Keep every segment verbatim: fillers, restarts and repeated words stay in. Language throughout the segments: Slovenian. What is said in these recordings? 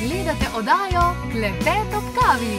Gledate oddajo Klepet ob kavi.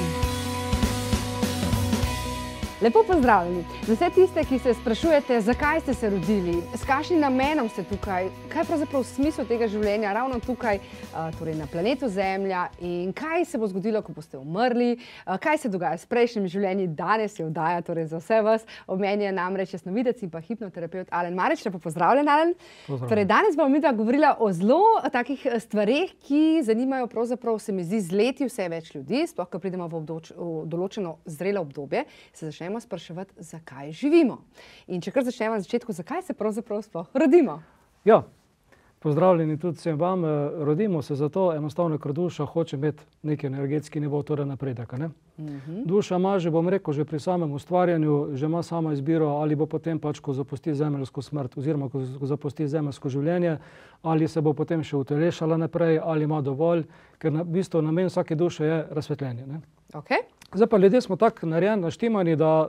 Lepo pozdravljeni. Za vse tiste, ki se sprašujete, zakaj ste se rodili, s kakšnim namenom ste tukaj, kaj je pravzaprav smisel tega življenja ravno tukaj, torej na planetu Zemlja, in kaj se bo zgodilo, ko boste umrli, kaj se dogaja s prejšnjimi življenji, danes je oddaja torej za vse vas. Ob meni je namreč jasnovidec in pa hipnoterapeut Alen Marič. Lepo pozdravljen, Alen. Torej, danes bomo midva govorila o zelo takih stvareh, ki zanimajo pravzaprav, se mi zdi, z leti vse več ljudi, sploh ko pridemo v, obdoč, v določeno zrelo obdobje, se začnemo spraševati, zakaj živimo. In če kar začnemo na začetku, zakaj se pravzaprav sploh rodimo? Ja, pozdravljeni tudi vsem vam. Rodimo se zato enostavno, ker duša hoče imeti neki energetski nivo, torej napredek. Ne? Uh-huh. Duša ima že, bom rekel, že pri samem ustvarjanju, že ima sama izbiro, ali bo potem pač, ko zapusti zemeljsko smrt, oziroma ko zapusti zemeljsko življenje, ali se bo potem še utelešala naprej, ali ima dovolj, ker na, v bistvu namen vsake duše je razsvetljenje. Ne? Okay. Zdaj pa ljudje smo tako narejeni, naštimani, da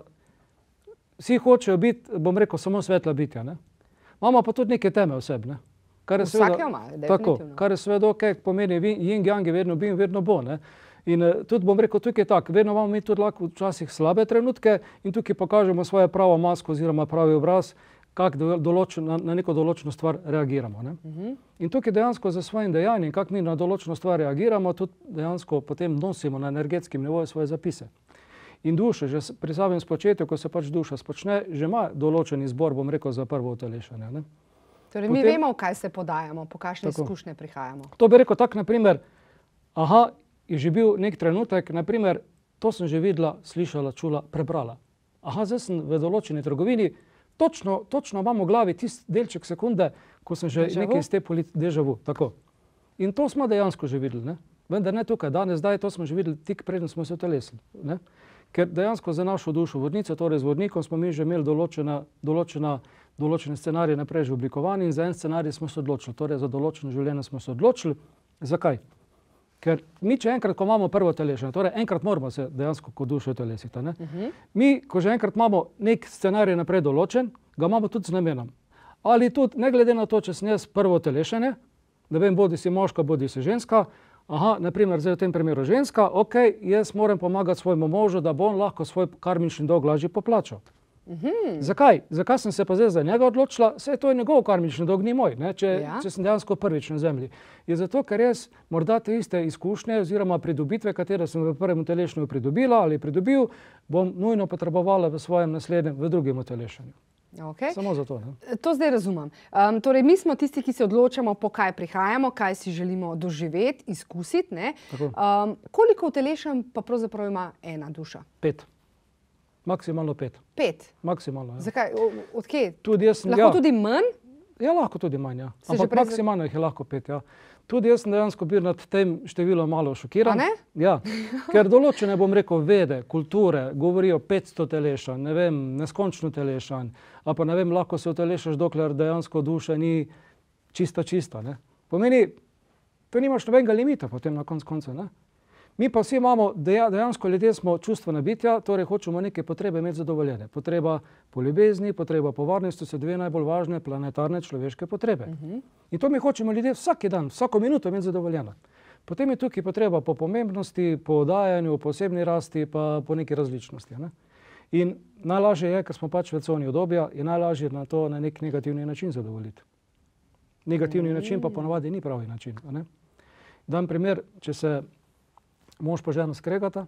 vsi hočejo biti, bom rekel, samo svetla bitja. Ne? Imamo pa tudi neke teme v sebi. Ne? Kar je Vsak seveda, jo ima, definitivno. Tako, kar je seveda ok, pomeni yin-yang, vedno bi in vedno bo. Ne? In uh, tudi bom rekel, tukaj je tako, vedno imamo mi tudi lahko včasih slabe trenutke in tukaj pokažemo svoje pravo masko oziroma pravi obraz, kako določen, na, na neko določeno stvar reagiramo. Ne? Uh-huh. In tukaj dejansko za svojim dejanjem, kako mi na določeno stvar reagiramo, tudi dejansko potem nosimo na energetskem nivoju svoje zapise. In duša, že pri samem spočetju, ko se pač duša spočne, že ima določen izbor, bom rekel, za prvo utelešenje. Ne? Torej, mi potem, vemo, v kaj se podajamo, po kakšne izkušnje prihajamo. To bi rekel tako, naprimer, aha, je že bil nek trenutek, naprimer, to sem že videla, slišala, čula, prebrala. Aha, zdaj sem v določeni trgovini, Točno, točno imam v glavi tisti delček sekunde, ko sem že nekaj iz te politike, deja vu, tako. In to smo dejansko že videli, ne? Vendar ne tukaj, danes, zdaj, to smo že videli tik preden smo se utelesili, ne? Ker dejansko za našo dušo vodnico, torej z vodnikom, smo mi že imeli določena, določena, določene scenarije naprej že oblikovani in za en scenarij smo se odločili, torej za določeno življenje smo se odločili. Zakaj? Ker mi, če enkrat, ko imamo prvo telešenje, torej enkrat moramo se dejansko kot dušo utelesiti. Ne? Uh-huh. Mi, ko že enkrat imamo nek scenarij naprej določen, ga imamo tudi z namenom. Ali tudi, ne glede na to, če sem jaz prvo telešenje, da vem, bodi si moška, bodi si ženska, aha, naprimer, zdaj v tem primeru ženska, ok, jaz moram pomagati svojemu možu, da bo on lahko svoj karmični dolg lažje poplačal. Uhum. Zakaj? Zakaj sem se pa zdaj za njega odločila? Saj to je njegov karmični dolg, ni moj, ne? Če, ja. če sem dejansko prvič na zemlji. Je zato, ker jaz morda te iste izkušnje oziroma pridobitve, katere sem v prvem telešnju pridobila ali pridobil, bom nujno potrebovala v svojem naslednjem, v drugem telešenju. Okay. Samo zato. Ne? To zdaj razumem. Um, torej, mi smo tisti, ki se odločamo, po kaj prihajamo, kaj si želimo doživeti, izkusiti. Ne? Um, koliko utelešenj pa pravzaprav ima ena duša? Pet. Maksimalno pet. Pet? Maksimalno, ja. Zakaj? Od kje? Tudi jaz sem, lahko ja. tudi manj? Ja, lahko tudi manj, ja. Ampak maksimalno jih je lahko pet, ja. Tudi jaz sem dejansko bil nad tem številom malo šokiran. A ne? Ja, ker določene, bom rekel, vede, kulture, govorijo petsto telešanj, ne vem, neskončno telešanj, a pa ne vem, lahko se utelešaš, dokler dejansko duša ni čista, čista, ne. Pomeni, to nimaš nobenega limita potem na konc konca, ne. Mi pa vsi imamo, dejansko ljudje smo čustvena bitja, torej hočemo neke potrebe imeti zadovoljene. Potreba po ljubezni, potreba po varnosti so dve najbolj važne planetarne človeške potrebe. Uh-huh. In to mi hočemo ljudje vsak dan, vsako minuto imeti zadovoljeno. Potem je tukaj potreba po pomembnosti, po dajanju, po osebni rasti, pa po neki različnosti. Ne? In najlažje je, ker smo pač v coni obdobja, je najlažje na to na nek negativni način zadovoljiti. Negativni uh-huh. način pa ponavadi ni pravi način. Ne? Dam primer, če se mož pa žena skregata,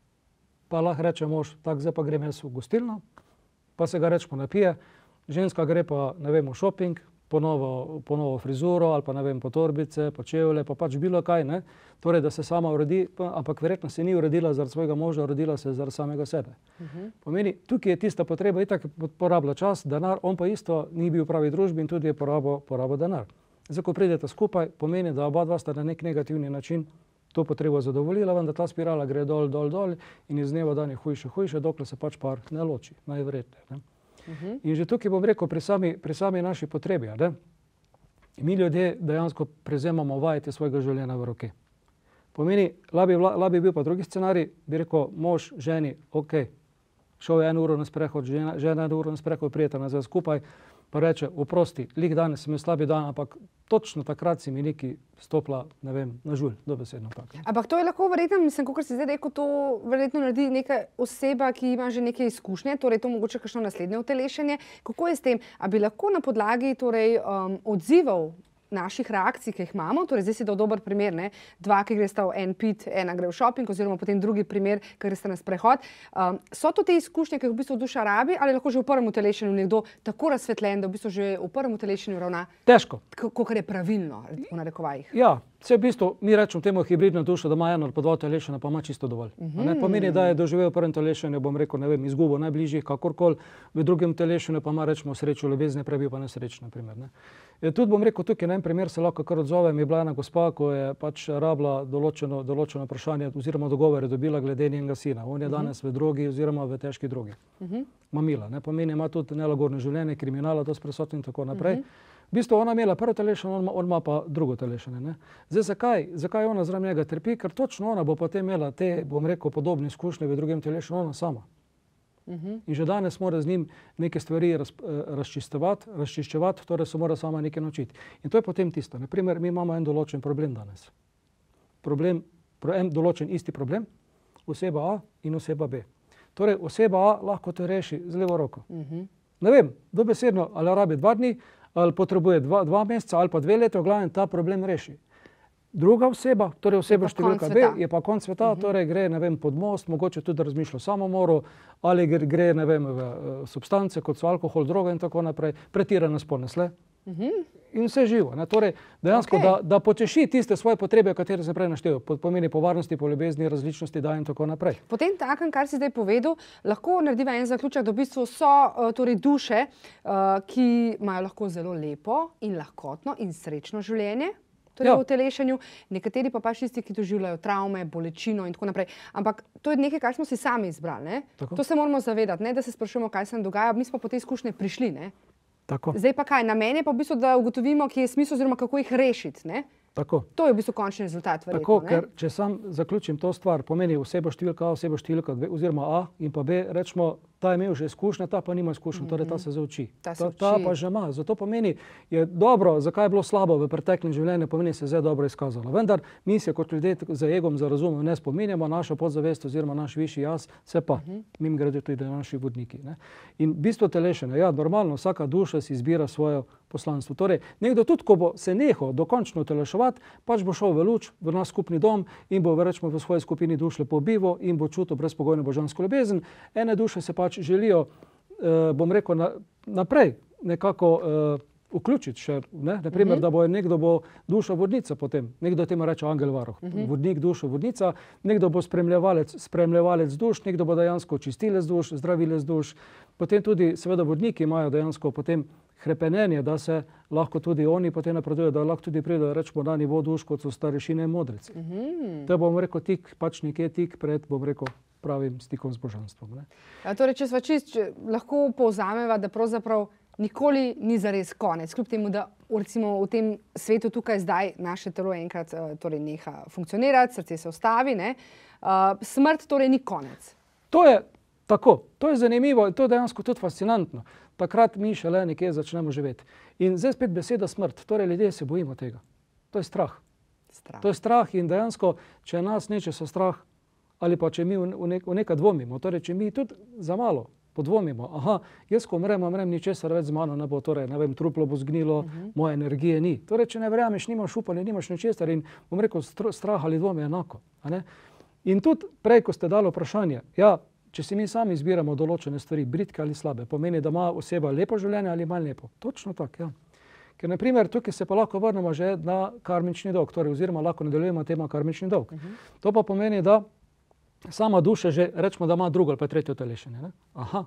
pa lahko reče mož, tak, zdaj pa grem jaz v gostilno, pa se ga rečemo napije, ženska gre pa, ne vem, v šoping, po novo, po novo frizuro, ali pa ne vem, po torbice, po čevlje, pa pač bilo kaj, ne, torej, da se sama uredi, ampak verjetno se ni uredila zaradi svojega moža, uredila se zaradi samega sebe. Uh-huh. Pomeni, tukaj je tista potreba, itak porablja čas, denar, on pa isto ni bil v pravi družbi in tudi je porabil, porabil denar. Zdaj, ko pridete skupaj, pomeni, da oba dva sta na nek negativni način to potrebo zadovoljila, vendar ta spirala gre dol, dol, dol in iz dneva dan je hujše, hujše, dokler se pač par ne loči, najverjetneje. Ne? Uh-huh. In že tukaj bom rekel, pri sami, pri sami naši potrebi, ne? Mi ljudje dejansko prevzemamo vajeti svojega življenja v roke. Pomeni, lahko bi bil pa drugi scenarij, bi rekel, mož, ženi, ok, šel je eno uro na sprehod, žena, žena eno uro na sprehod, prijeta nazaj skupaj, pa reče, oprosti, lik danes sem imel slabi dan, ampak točno takrat si mi neki stopila, ne vem, na žulj, dobesedno tako. Ampak to je lahko verjetno, mislim, kot si zdaj rekel, to verjetno naredi neka oseba, ki ima že neke izkušnje, torej to mogoče kakšno naslednje utelešenje. Kako je s tem? A bi lahko na podlagi torej, um, odzivov naših reakcij, ki jih imamo, torej zdaj si dal dober primer, ne? Dva, ki gresta v en pit, ena gre v šoping, oziroma potem drugi primer, ki gresta na sprehod. Um, so to te izkušnje, ki jih v bistvu duša rabi, ali lahko že v prvem utelešenju nekdo tako razsvetljen, da v bistvu že v prvem utelešenju ravna Težko. Kakor je pravilno, v narekovajih? Ja, vse v bistvu, mi rečemo temu hibridna duša, da ima eno ali pa dva utelešenja, pa ima čisto dovolj. Mhm. Ne pomeni, da je doživel v prvem utelešenju, bom rekel, ne vem, izgubo najbližjih, kakorkoli, v drugem utelešenju pa ima, rečemo, srečo ljubezni, prej bil pa nesreč, na primer, ne. E, tudi bom rekel, tukaj na en primer se lahko kar odzovem, je bila ena gospa, ko je pač rabila določeno, določeno vprašanje oziroma dogovor je dobila glede njenega sina. On je danes v drogi oziroma v težki drogi. Mhm. Mamila, ne pomeni, ima tudi nelagodno življenje, kriminala, to spresoten in tako naprej. V bistvu ona imela prvo telešenje, on, on ima pa drugo telešenje. Ne? Zdaj, zakaj, zakaj ona zraven njega trpi? Ker točno ona bo potem imela te, bom rekel, podobne izkušnje v drugem telešenju, ona sama. Mhm. In že danes mora z njim neke stvari raz, razčistovati, razčiščevati, torej se mora sama nekaj naučiti. In to je potem tisto. Naprimer, mi imamo en določen problem danes. Problem, en določen isti problem, oseba A in oseba B. Torej, oseba A lahko to reši z levo roko. Mhm. Ne vem, dobesedno, ali rabi dva dni, ali potrebuje dva, dva meseca, ali pa dve leti, v glavnem ta problem reši. Druga oseba, torej oseba številka B, je pa konc sveta, uh -huh. torej gre, ne vem, pod most, mogoče tudi razmišlja o samomoru, ali gre, gre ne vem, v uh, substance, kot so alkohol, droga in tako naprej, pretirane spolne sle. Uh -huh. In vse živo. Ne? Torej, dejansko, okay. da, da počeši tiste svoje potrebe, katere se prej naštejo, pomeni po varnosti, po ljubezni, različnosti, da in tako naprej. Potem takem, kar si zdaj povedal, lahko narediva en zaključek, da v bistvu so uh, torej duše, uh, ki imajo lahko zelo lepo in lahkotno in srečno življenje, torej ja. v utelešenju, nekateri pa pač tisti, ki doživljajo travme, bolečino in tako naprej. Ampak to je nekaj, kar smo si sami izbrali. Ne? To se moramo zavedati, ne? Da se sprašujemo, kaj se nam dogaja, mi smo po te izkušnje prišli. Ne? Tako. Zdaj pa kaj, na meni je pa v bistvu, da ugotovimo, kje je smisel oziroma kako jih rešiti. Ne? Tako. To je v bistvu končni rezultat. Verjetno, Tako, ne? ker če sam zaključim to stvar, pomeni osebo številka A, osebo številka B, oziroma A in pa B, rečemo, ta je imel že izkušnje, ta pa nima izkušnje, mm-hmm. torej ta se zauči. Ta, se ta, ta pa že ima. Zato pomeni, je dobro, zakaj je bilo slabo v preteklem življenju, pomeni se zdaj dobro izkazalo. Vendar mi se kot ljudje za egom, za razumom ne spominjamo, naša podzavest oziroma naš višji jaz se pa, mm-hmm. mim grede tudi naši vodniki. Ne? In bistvo telešenja, ja, normalno, vsaka duša si izbira svojo poslanstvo. Torej, nekdo tudi, ko bo se nehal dokončno uteleševati, pač bo šel v luč, v naš skupni dom in bo rečemo v svoji skupini duš lepo bival in bo čutil brezpogojno božansko ljubezen. Ene duše se pač želijo, eh, bom rekel, na, naprej nekako eh, vključiti še, ne? Naprimer, uh-huh. da bo nekdo bo duša vodnica potem, nekdo temu reče angel varuh, uh-huh. vodnik duša vodnica, nekdo bo spremljevalec, spremljevalec duš, nekdo bo dejansko čistilec duš, zdravilec duš, potem tudi seveda vodniki imajo dejansko potem hrepenenje, da se lahko tudi oni potem napredujejo, da lahko tudi pridejo, rečemo, na nivo duš, kot so starešine in modrici. Uh-huh. To bom rekel tik, pač nekje tik pred, bom rekel, pravim stikom z božanstvom. Ne? Ja, torej, če sva čist, če lahko povzameva, da pravzaprav nikoli ni zares konec. Kljub temu, da recimo v tem svetu tukaj zdaj naše telo enkrat torej neha funkcionirati, srce se ustavi, ne? Uh, smrt torej ni konec. To je tako, to je zanimivo in to je dejansko tudi fascinantno. Takrat mi šele nekje začnemo živeti. In zdaj spet beseda smrt, torej ljudje se bojimo tega. To je strah. strah. To je strah in dejansko, če nas nečesa strah, ali pa če mi v, nek, v nekaj dvomimo, torej če mi tudi za malo podvomimo, aha, jaz ko umrem, umrem, ničesar več z mano ne bo, torej, ne vem, truplo bo zgnilo, uh-huh. moje energije ni. Torej, če ne verjameš, nimaš upanja, nimaš ničesar in bom rekel, strah ali dvom je enako. A ne? In tudi prej, ko ste dali vprašanje, ja, če si mi sami izbiramo določene stvari, britke ali slabe, pomeni, da ima oseba lepo življenje ali manj lepo. Točno tako, ja. Ker, na primer, tukaj se pa lahko vrnemo že na karmični dolg, torej, oziroma lahko nadaljujemo tema karmični dolg. Uh-huh. To pa pomeni, da sama duša že, rečemo, da ima drugo ali pa tretje utelešenje. Ne? Aha.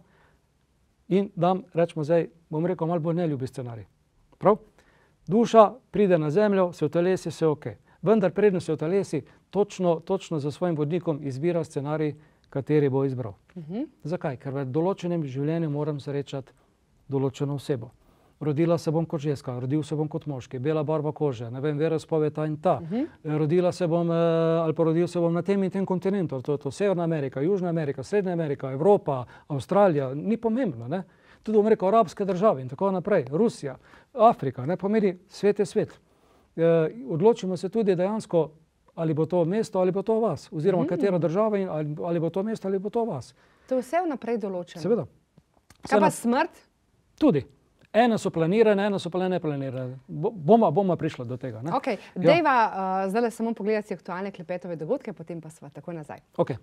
In dam, rečemo zdaj, bom rekel, malo bolj neljubi scenarij. Prav? Duša pride na zemljo, se utelesi, se ok. Vendar predno se utelesi, točno, točno za svojim vodnikom izbira scenarij, kateri bo izbral. Uh-huh. Zakaj? Ker v določenem življenju moram srečati določeno osebo. Rodila se bom kot ženska, rodil se bom kot moški, bela barva kože, ne vem, veroizpoved ta in ta. Uh-huh. Rodila se bom ali pa rodil se bom na tem in tem kontinentu, to je to Severna Amerika, Južna Amerika, Srednja Amerika, Evropa, Avstralija, ni pomembno, ne? Tudi bom rekel arabske države in tako naprej, Rusija, Afrika, ne, pomeni svet je svet. E, odločimo se tudi dejansko, ali bo to mesto ali bo to vas, oziroma mm. katera država in ali, ali bo to mesto ali bo to vas. To je vse vnaprej določeno. Seveda. Kaj pa smrt? Tudi. Ene so planirane, ene so pa neplanirane. Boma, boma prišla do tega. Ne? Okay. Dejva ja. uh, zdaj samo pogledati aktualne klepetove dogodke, potem pa sva takoj nazaj. Okay.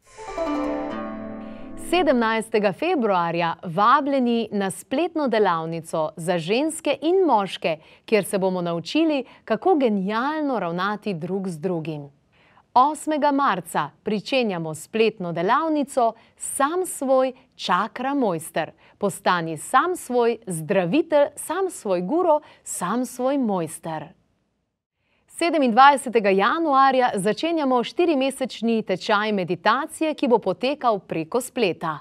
sedemnajstega februarja vabljeni na spletno delavnico za ženske in moške, kjer se bomo naučili, kako genialno ravnati drug z drugim. osmega marca pričenjamo spletno delavnico Sam svoj čakra mojster. Postani sam svoj zdravitelj, sam svoj guru, sam svoj mojster. sedemindvajsetega januarja začenjamo štirimesečni tečaj meditacije, ki bo potekal preko spleta.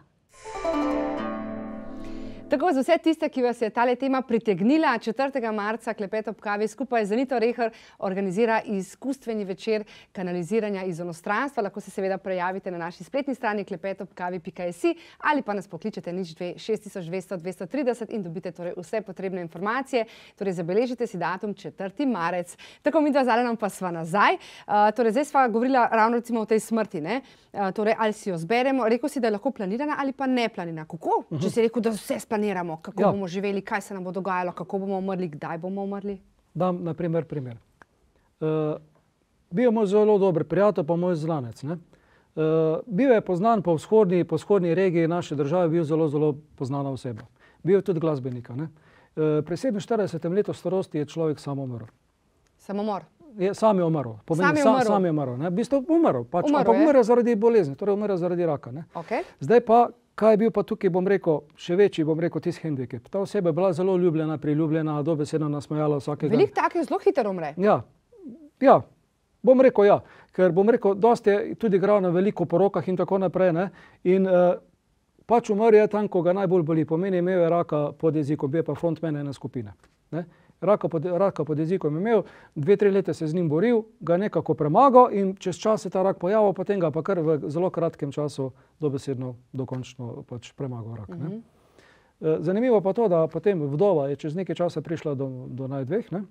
Tako za vse tiste, ki vas je tale tema pritegnila, četrtega marca Klepet ob kavi skupaj z Anito Reher organizira izkustveni večer kanaliziranja iz onostranstva. Lahko se seveda prijavite na naši spletni strani klepet ob kavi pika si ali pa nas pokličete nič dve šest tisoč dvesto dvesto trideset in dobite torej vse potrebne informacije. Torej zabeležite si datum četrti marec. Tako mi dva zalenom pa sva nazaj. Uh, torej zdaj sva govorila ravno recimo o tej smrti, ne? Uh, torej ali si jo zberemo. Rekel si, da je lahko planirana ali pa neplanirana. Kako? Uh -huh. Če si rekel, da vse planiramo, kako ja. bomo živeli, kaj se nam bo dogajalo, kako bomo umrli, kdaj bomo umrli? Dam na primer primer. Uh, bil je moj zelo dober prijatelj, pa moj znanec. Ne? Uh, bil je poznan po vzhodni, po vzhodni regiji naše države, bil zelo, zelo poznana oseba. Bil je tudi glasbenika. Ne? Uh, pri sedeminštiridesetem letu starosti je človek sam umrl. Samomor? Je, sam je umrl. Pomeni, sam je umrl? Sam, sam je umrl. Ne? V bistvu umrl. Pač, umrl ampak umrl je zaradi bolezni, torej umrl zaradi raka. Ne? Okay. Zdaj pa, kaj je bil pa tukaj, bom rekel, še večji, bom rekel, tisti hendikep. Ta oseba je bila zelo ljubljena, priljubljena, dobesedno nasmejala vsakega. Veliko takih zelo hitro umre. Ja, ja, bom rekel ja, ker bom rekel, dosti je tudi igral na veliko porokah in tako naprej, ne, in uh, pač umrl je tam, ko ga najbolj boli, pomeni imel je raka pod jezikom, bil je pa frontman ene skupine, ne. Raka pod, raka pod jezikom je imel, dve, tri leta se z njim boril, ga nekako premagal in čez čas se ta rak pojavil, potem ga pa kar v zelo kratkem času dobesedno dokončno pač premagal rak. Ne. Uh-huh. Zanimivo pa to, da potem vdova je čez nekaj časa prišla do, do naj dveh, ne,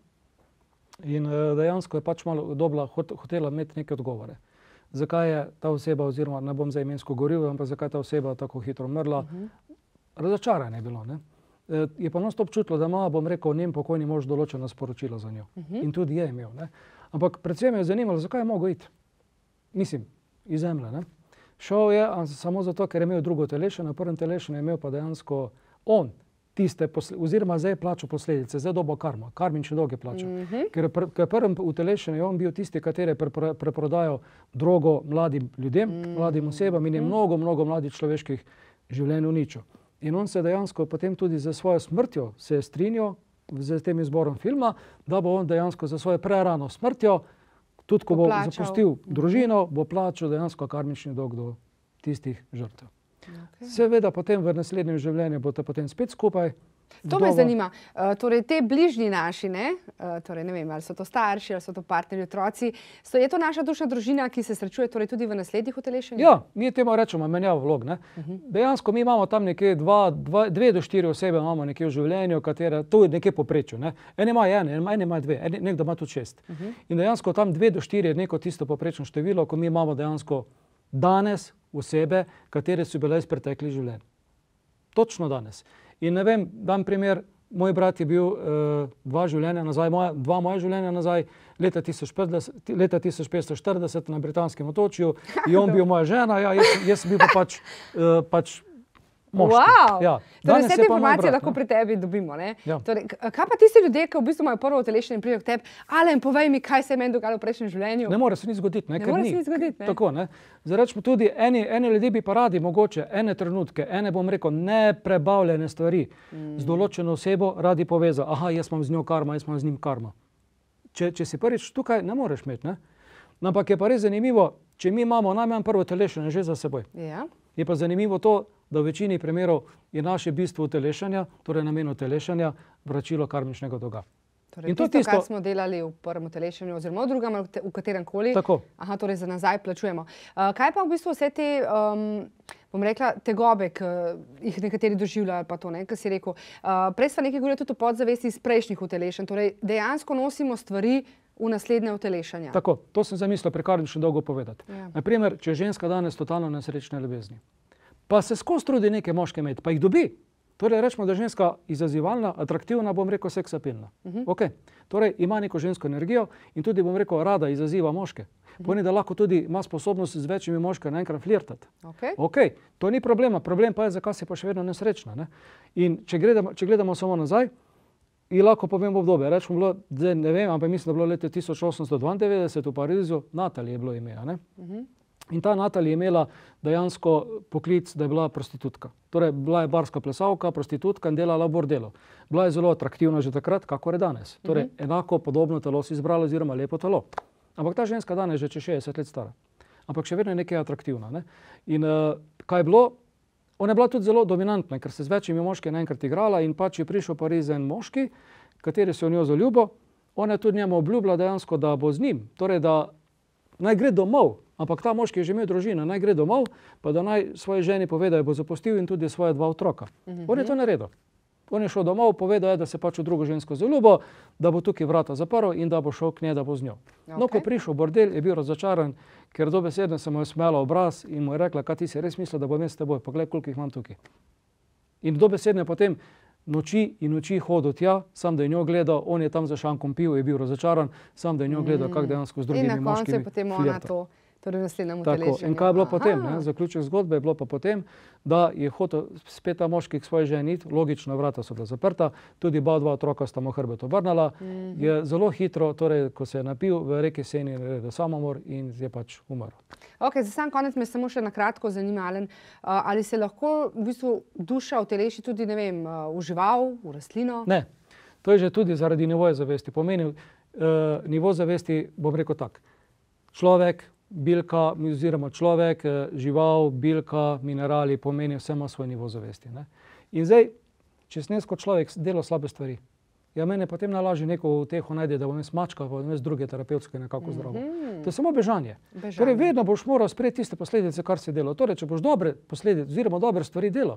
in dejansko je pač malo dobila, hotela imeti neke odgovore. Zakaj je ta oseba, oziroma ne bom za imensko govoril, ampak zakaj je ta oseba tako hitro umrla, uh-huh. Razočaranje je bilo, ne. Je pa non-stop čutilo, da ima, bom rekel, njen pokojni mož določena sporočila za njo. Uh-huh. In tudi je imel. Ne? Ampak predvsem je zanimalo, zakaj je mogel iti. Mislim, iz zemlje. Ne? Šel je samo zato, ker je imel drugo teleše, na prvem telešu je imel pa dejansko on tiste, oziroma zdaj je plačal posledice, zdaj dobo karma, karmični dolg je plačal. Uh-huh. Ker je prvem utelešen je on bil tisti, kateri je preprodajal drogo mladim ljudem, uh-huh. mladim osebam in je mnogo, mnogo mladih človeških življenj uničil. In on se dejansko potem tudi za svojo smrtjo se je strinjal z tem izborom filma, da bo on dejansko za svojo prerano smrtjo, tudi ko bo zapustil družino, bo plačal dejansko karmični dolg do tistih žrtev. Okay. Seveda potem v naslednjem življenju boste potem spet skupaj. To me zanima. Uh, torej, te bližnji naši, ne? Uh, torej, ne vem, ali so to starši, ali so to partnerji, otroci, so, je to naša dušna družina, ki se srečuje torej tudi v naslednjih utelešenjih? Ja, mi temu rečemo menjava vlog, ne? Uh-huh. Dejansko mi imamo tam nekje dva, dva, dve do štiri osebe imamo nekje v življenju, katere, to je nekje poprečju, ne? En ima ene, en ima dve, en, nekdo ima tudi šest. Uh-huh. In dejansko tam dve do štiri je neko tisto poprečno število, ko mi imamo dejansko danes osebe, katere so bile iz preteklih življenj. Točno danes. In ne vem, dam primer, moj brat je bil uh, dva življenja nazaj, moja, dva moja življenja nazaj, leta tisoč petsto štirideset na britanskem otočju, in on bil moja žena, ja, jaz, jaz bil pa pač, uh, pač moški. Wow. Ja. Torej, vse te informacije lahko pri tebi dobimo, ne? Ja. Torej, kaj pa tisti ljudje, ki v bistvu imajo prvo utelešenje in pridejo k tebi, Alen, povej mi, kaj se je meni dogajalo v prejšnjem življenju? Ne more se nič zgoditi, ne? Ne more se nič zgoditi, ne? Tako, ne? Zdaj rečemo tudi, eni, eni ljudje bi pa radi mogoče ene trenutke, ene, bom rekel, neprebavljene stvari mm. z določeno osebo radi povezati. Aha, jaz imam z njo karma, jaz imam z njim karma. Če, če si prvič tukaj, ne moreš imeti, ne? Ampak je pa res zanimivo, če mi imamo najmanj prvo utelešenje že za seboj. Ja. Je pa zanimivo to, da v večini primerov je naše bistvo utelešanja, torej namen utelešanja, vračilo karmičnega dolga. Torej, in to tisto, tisto, kar smo delali v prvem utelešenju, oziroma v drugem, v katerem koli, tako. Aha, torej za nazaj plačujemo. Uh, kaj pa v bistvu vse te, um, bom rekla, tegobe, ki jih nekateri doživljajo, ali pa to, ne, ki si rekel. Uh, prej sva nekaj govorila tudi o podzavesti iz prejšnjih utelešenj, torej dejansko nosimo stvari v naslednje utelešanja. Tako, to sem zamislila prekarnično dolgo povedati. Ja. Naprimer, če je ženska danes totalno nesrečne ljubezni, pa se skozi trudi neke moške imeti, pa jih dobi. Torej, rečemo, da je ženska izazivalna, atraktivna, bom rekel, seksapilna. Uh-huh. Okay. Torej, ima neko žensko energijo in tudi, bom rekel, rada izaziva moške. Uh-huh. Pomeni, da lahko tudi ima sposobnost z večjimi moški naenkrat flirtati. Okay. Okay. To ni problema. Problem pa je, zakaj si pa še vedno nesrečna. Ne? In če gledamo, če gledamo samo nazaj, in lahko povem obdobje. Rečemo, bilo, zdaj ne vem, ampak mislim, da je bilo leta tisoč osemsto dvaindevetdeset v Parizu, Natalie je bilo ime. Ne? Uh-huh. In ta Natalie je imela dejansko poklic, da je bila prostitutka. Torej, bila je barska plesalka, prostitutka in delala v bordelu. Bila je zelo atraktivna že takrat, kakor je danes. Torej, uh-huh. enako podobno telo si izbrala oziroma lepo telo. Ampak ta ženska danes je že čez šestdeset let stara. Ampak še vedno je nekaj atraktivna. Ne? In uh, kaj je bilo? Ona je bila tudi zelo dominantna, ker se z večjimi moški naenkrat igrala in pač je prišel v Pariz en moški, kateri se v njo zaljubil. Ona je tudi njemu obljubila dejansko, da bo z njim. Torej, da naj gre domov. Ampak ta moški je že imel družino, naj gre domov, pa da naj svoji ženi pove, da jo bo zapustil in tudi svoje dva otroka. Uh-huh. On je to naredil. On je šel domov, povedal je, da se pač v drugo žensko zaljubil, da bo tukaj vrata zaprl in da bo šel k njej, da bo z njo. Okay. No, ko je prišel v bordel, je bil razočaran, ker dobesedno se mu je smela obraz in mu je rekla, kaj ti si res mislil, da bom jaz s teboj, poglej, koliko jih imam tukaj. In dobesedno je potem noči in noči hodil tja, sam da je njo gledal, on je tam za šankom pil, je bil razočaran, sam da je njo gledal, kak dejansko z drugimi moškimi flirta. In na koncu je potem ona to. Torej v naslednjem utelešenju. In kaj je bilo potem? Ne? Zaključek zgodbe je bilo pa potem, da je hotel spet ta moški k svoji ženi iti, logično vrata so bila zaprta, tudi ba dva otroka sta mu hrbet obrnala, mm-hmm. je zelo hitro, torej ko se je napil v reki Seni, naredil samomor in je pač umrl. Ok, za sam konec me samo še na kratko zanima, Alen, uh, ali se lahko v bistvu duša uteleši tudi, ne vem, uh, v žival, v rastlino? Ne, to je že tudi zaradi nivoja zavesti. Pomeni, uh, nivo zavesti, bom rekel tak, človek, bilka oziroma človek, žival, bilka, minerali, pomeni vse ima svoj nivo zavesti. Ne? In zdaj, če sem jaz kot človek delal slabe stvari, ja mene potem najlažje neko uteho najde, da bom jaz mačka, pa bom jaz druge terapevtske nekako zdravo. Mm-hmm. To je samo bežanje. bežanje. Torej, vedno boš moral sprejeti tiste posledice, kar si delal. Torej, če boš dobre posledice oziroma dobre stvari delal,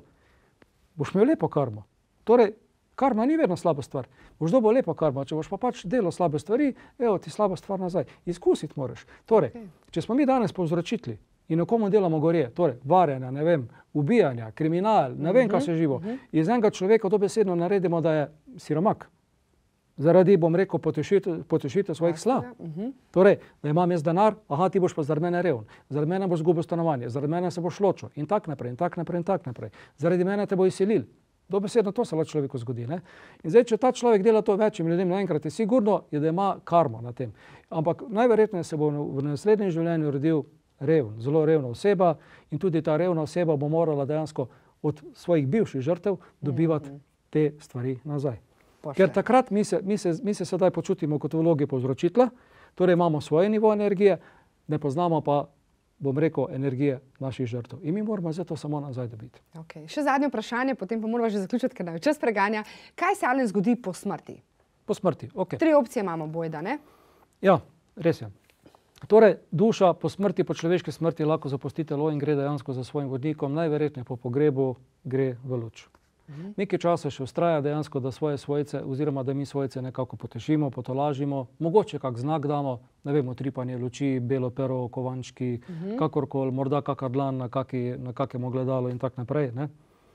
boš imel lepo karmo. Torej, karma ni vedno slaba stvar. Boš dobil lepo karmo, če boš pa pač delal slabe stvari, evo ti slaba stvar nazaj. Izkusiti moraš. Torej, okay. če smo mi danes povzročitli in nekomu delamo gorje, torej varjanja, ne vem, ubijanja, kriminal, ne vem, uh-huh, kaj se živo, uh-huh. iz enega človeka dobesedno naredimo, da je siromak. Zaradi, bom rekel, potešitev, potešitev svojih sla. Uh-huh. Torej, da imam jaz denar, aha, ti boš pa zaradi mene revn, zaradi mene boš zgubil stanovanje, zaradi mene se boš ločil in tak naprej, in tak naprej, in tak naprej. Zaradi mene te bo izselil. Dobesedno to se lahko človeku zgodi. Ne? In zdaj, če ta človek dela to večjim ljudem naenkrat, je sigurno, je, da ima karmo na tem. Ampak najverjetneje se bo v naslednjem življenju rodil revn, zelo revna oseba in tudi ta revna oseba bo morala dejansko od svojih bivših žrtev dobivati mm-hmm. te stvari nazaj. Pošle. Ker takrat mi se, mi, se, mi se sedaj počutimo kot v vlogi povzročitla, torej imamo svoje nivo energije, ne poznamo pa, bom rekel, energije naših žrtev. In mi moramo zato samo nazaj dobiti. Okay. Še zadnje vprašanje, potem pa moramo že zaključiti, ker nam čas preganja. Kaj se Alen zgodi po smrti? Po smrti, ok. Tri opcije imamo bojda, ne? Ja, res je. Torej, duša po smrti, po človeški smrti lahko zapusti telo in gre dejansko za svojim vodnikom, najverjetneje po pogrebu gre v luč. Mhm. Nekaj časa še vztraja dejansko, da svoje svojce, oziroma da mi svojce nekako potešimo, potolažimo, mogoče kak znak damo, ne vem, utripanje luči, belo pero, kovančki, mhm. kakorkoli, morda kakar dlan na, kaki, na kakem ogledalu in tak naprej. Ne?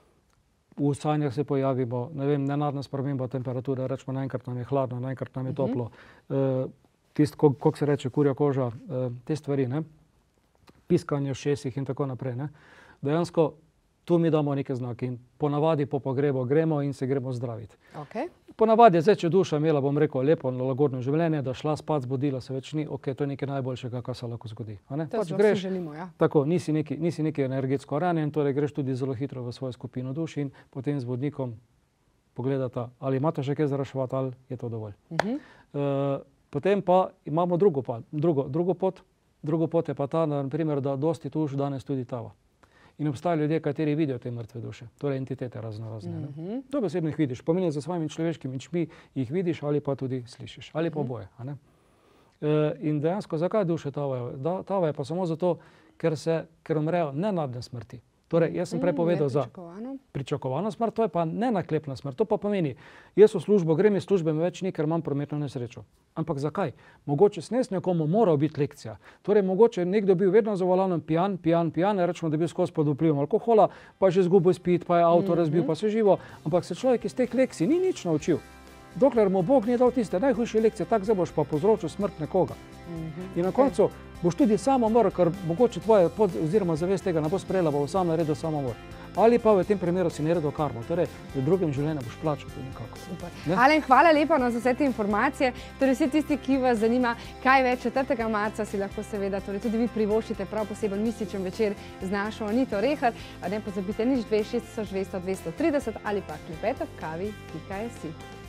V sanjah se pojavimo, ne vem, nenadna sprememba temperature, rečemo, naenkrat nam je hladno, naenkrat nam je toplo, mhm. e, tist, kako se reče, kurja koža, e, te stvari, ne? Piskanje v šesih in tako naprej. Ne? Dejansko tu mi damo neke znake in ponavadi po pogrebu gremo in se gremo zdraviti. Okay. Ponavadi je zdaj, če duša imela, bom rekel, lepo, lagodno življenje, da šla spat, zbudila se več ni, ok, to je nekaj najboljšega, kar se lahko zgodi. A ne? To pač si greš, želimo, ja. Tako, nisi neki, nisi neki energetsko ranjen, torej greš tudi zelo hitro v svojo skupino duš in potem z vodnikom pogledata, ali imate še kaj za reševati, ali je to dovolj. Uh-huh. uh, potem pa imamo drugo, pa, drugo, drugo pot, drugo pot je pa ta, na primer, da dosti duš danes tudi tava. In obstajajo ljudje, kateri vidijo te mrtve duše, torej entitete razno razne. Mm-hmm. Dobesedno jih vidiš, pomeni za svojimi človeškimi očmi jih vidiš ali pa tudi slišiš, ali pa oboje. A ne? E, in dejansko, zakaj duše tavajo? Da, tavajo pa samo zato, ker, se, ker umrejo nenadne smrti. Torej, jaz sem prej povedal za Nepričakovano. pričakovano smrt, to je pa nenaklepna smrt. To pa pomeni, jaz v službo, grem iz službe, me več ni, ker imam prometno nesrečo. Ampak zakaj? Mogoče sem jaz nekomu moral biti lekcija. Torej, mogoče nekdo bil vedno za volanom pijan, pijan, pijan, rečemo, da je bil skozi pod vplivom alkohola, pa je že izgubil izpit, pa je avto razbil, pa se živo. Ampak se človek iz teh lekcij ni nič naučil. Dokler mu Bog ni dal tiste najhujše lekcije, tako zdaj boš pa povzročil smrt nekoga. In na koncu boš tudi sam umrl, ker mogoče tvoje pod, oziroma zavest tega ne bo sprejela, bo sam naredil samomor. Ali pa v tem primeru si naredil karmo, torej v drugem življenju boš plačal tudi nekako. Ne? Alen, hvala lepa no, za vse te informacije. Torej, vsi tisti, ki vas zanima, kaj več četrtega marca si lahko seveda torej, tudi vi privoščite prav poseben mističen večer z našo Anito Rehar. Ne pozabite nič dve šest tisoč dvesto dvesto trideset ali pa klepeta v kavi pika si.